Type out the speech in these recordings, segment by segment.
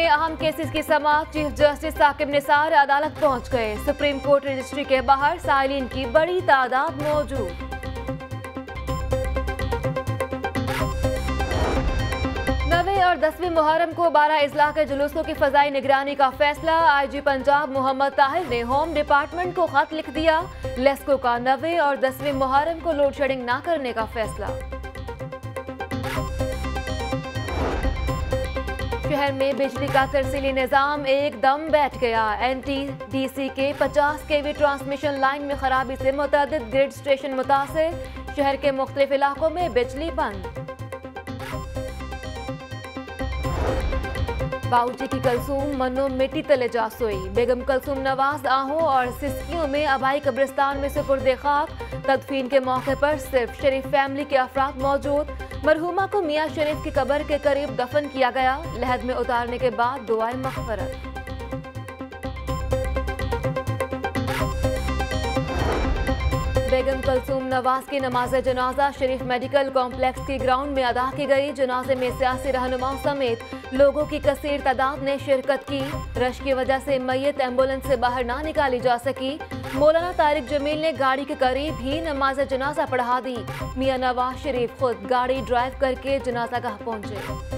अहम केसेस की समाअत। चीफ जस्टिस साकिब निसार अदालत पहुंच गए। सुप्रीम कोर्ट रजिस्ट्री के बाहर साइलिन की बड़ी तादाद मौजूद। नवे और 10वीं मुहर्रम को 12 अजला के जुलूसों की फजाई निगरानी का फैसला। आईजी पंजाब मोहम्मद ताहिर ने होम डिपार्टमेंट को खत लिख दिया। लेस्को का 9वें और 10वीं मुहर्रम को लोड शेडिंग न करने का फैसला। शहर में बिजली का तरसीली निजाम एकदम बैठ गया। NTDC के 50 kV ट्रांसमिशन लाइन में खराबी से मुतअद्दिद ग्रिड स्टेशन मुतासिर। शहर के मुख्तलिफ इलाकों में बिजली बंद। बाऊजी की कलसूम मनो मिट्टी तले जा सोई। बेगम कलसूम नवाज आहों और सिस्कियों में आबाई कब्रिस्तान में सुपुर्दे खाक। तदफीन के मौके पर सिर्फ शरीफ फैमिली के अफराद मौजूद। मरहुमा को मियाँ शरीफ की कब्र के करीब दफन किया गया। लहद में उतारने के बाद दुआए मग़फ़िरत। बेगम कलसूम नवाज की नमाज जनाजा शरीफ मेडिकल कॉम्प्लेक्स की ग्राउंड में अदा की गई। जनाजे में सियासी रहनुमाओं समेत लोगों की कसीर तादाद ने शिरकत की। रश की वजह से मैयत एम्बुलेंस से बाहर ना निकाली जा सकी। मौलाना तारिक जमील ने गाड़ी के करीब ही नमाज जनाजा पढ़ा दी। मियाँ नवाज शरीफ खुद गाड़ी ड्राइव करके जनाजा गाह पहुंचे।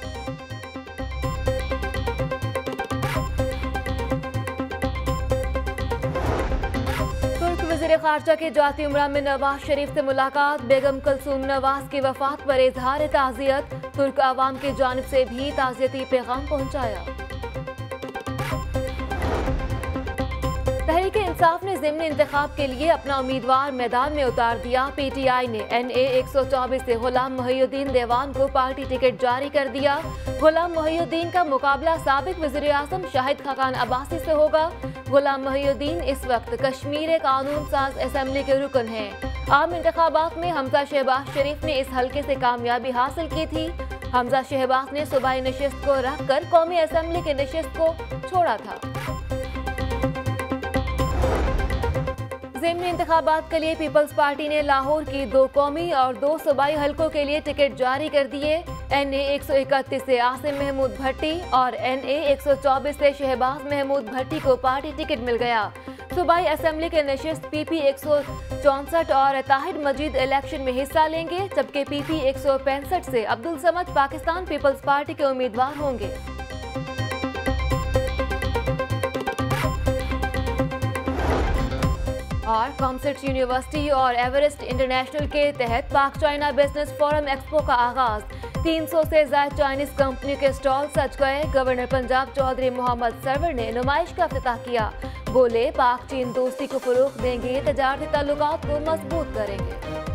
वज़ीर ख़ारजा के जाती उमरा में नवाज शरीफ से मुलाकात। बेगम कलसूम नवाज की वफात पर इजहार ताज़ियत। तुर्क आवाम की जानिब से भी ताज़ियती पैगाम पहुंचाया। तहरीक इंसाफ ने ज़िमनी इंतखाब के लिए अपना उम्मीदवार मैदान में उतार दिया। PTI ने NA 124 से गुलाम मुहिउद्दीन देवान को पार्टी टिकट जारी कर दिया। गुलाम मुहिउद्दीन का मुकाबला साबिक वज़ीर आज़म शाहिद खाकान अब्बासी से होगा। गुलाम मुहिउद्दीन इस वक्त कश्मीर कानून साज असेंबली के रुकन हैं। आम इंतखाबात में हमजा शहबाज शरीफ ने इस हल्के से कामयाबी हासिल की थी। हमजा शहबाज ने सूबाई नशिस्त को रख कर कौमी असेंबली की नशिस्त को छोड़ा था। ज़िमनी इंतखाबात के लिए पीपल्स पार्टी ने लाहौर की 2 कौमी और 2 सूबाई हलकों के लिए टिकट जारी कर दिए। NA 131 से आसिम महमूद भट्टी और NA 124 से शहबाज महमूद भट्टी को पार्टी टिकट मिल गया। सूबाई असेंबली के नशिस्त PP 164 और ताहिर मजीद इलेक्शन में हिस्सा लेंगे, जबकि PP 165 से अब्दुल समद पाकिस्तान पीपल्स पार्टी के उम्मीदवार होंगे। और कॉमर्स यूनिवर्सिटी और एवरेस्ट इंटरनेशनल के तहत पाक चाइना बिजनेस फोरम एक्सपो का आगाज। 300 से ज्यादा चाइनीज कंपनियों के स्टॉल सज गए। गवर्नर पंजाब चौधरी मोहम्मद सरवर ने नुमाइश का इफ्तिताह किया। बोले पाक चीन दोस्ती को फरोग देंगे, तजारती ताल्लुकात को मजबूत करेंगे।